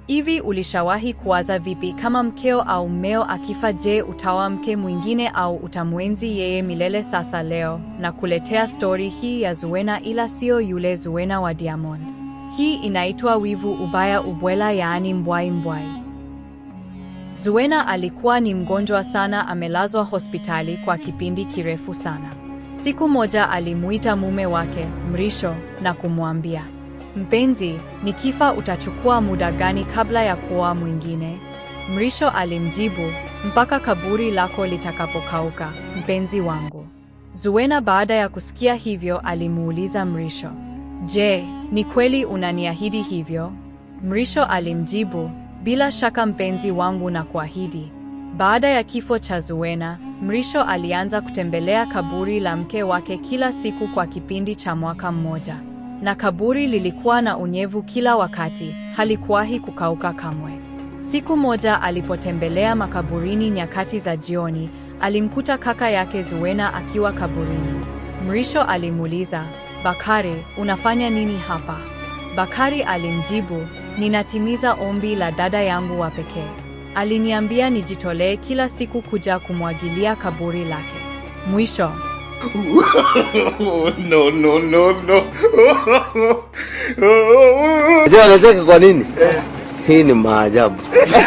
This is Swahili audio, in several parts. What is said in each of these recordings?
Hivi ulishawahi kuwaza vipi kama mkeo au mmeo akifa, je, utaoa mke mwingine au utamwenzi yeye milele? Sasa leo na kuletea stori hii ya Zuena, ila sio yule Zuena wa Diamond. Hii inaitwa wivu ubaya ubwela, yaani mbwai mbwai. Zuena alikuwa ni mgonjwa sana, amelazwa hospitali kwa kipindi kirefu sana. Siku moja alimuita mume wake Mrisho na kumwambia, "Mpenzi, nikifa utachukua muda gani kabla ya kuoa mwingine?" Mrisho alimjibu, "Mpaka kaburi lako litakapokauka, mpenzi wangu." Zuena baada ya kusikia hivyo alimuuliza Mrisho, "Je, ni kweli unaniahidi hivyo?" Mrisho alimjibu, "Bila shaka mpenzi wangu, na kuahidi." Baada ya kifo cha Zuena, Mrisho alianza kutembelea kaburi la mke wake kila siku kwa kipindi cha mwaka mmoja. Na kaburi lilikuwa na unyevu kila wakati, halikuwahi kukauka kamwe. Siku moja alipotembelea makaburini nyakati za jioni, alimkuta kaka yake Zuena akiwa kaburini. Mrisho alimuuliza, "Bakari, unafanya nini hapa?" Bakari alimjibu, "Ninatimiza ombi la dada yangu wa pekee. Aliniambia nijitolee kila siku kuja kumwagilia kaburi lake." Mwisho. No. Unajua anacheka kwa nini? Hii ni maajabu.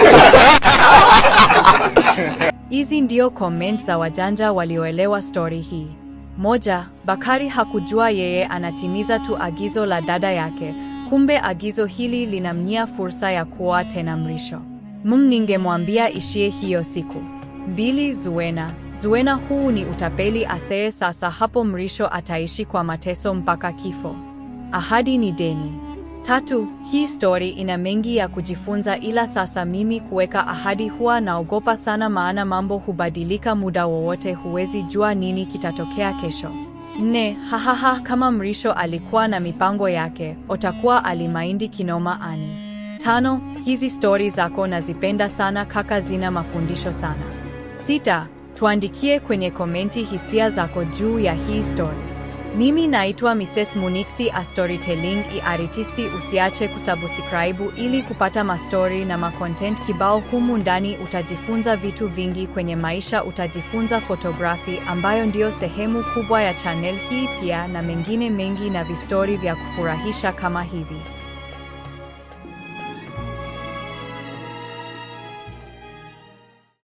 Hizi ndio comment za wajanja walioelewa story hii. Moja, Bakari hakujua yeye anatimiza tu agizo la dada yake, kumbe agizo hili linamnyia fursa ya kuoa tena Mrisho. Ningemwambia ishie hiyo siku. 2, Zuena huu ni utapeli asee. Sasa hapo Mrisho ataishi kwa mateso mpaka kifo. Ahadi ni deni. 3, hii story ina mengi ya kujifunza, ila sasa mimi kuweka ahadi huwa naogopa sana, maana mambo hubadilika muda wowote, huwezi jua nini kitatokea kesho. 4, kama Mrisho alikuwa na mipango yake, utakuwa alimaindi kinoma ani. 5, hizi story zako nazipenda sana kaka, zina mafundisho sana. 6, tuandikie kwenye komenti hisia zako juu ya hii story. Mimi naitwa Mrs. Munixi a Storytelling artisti. Usiache kusubscribe ili kupata mastori na macontent kibao humu ndani. Utajifunza vitu vingi kwenye maisha, utajifunza photography ambayo ndio sehemu kubwa ya channel hii, pia na mengine mengi na vistori vya kufurahisha kama hivi.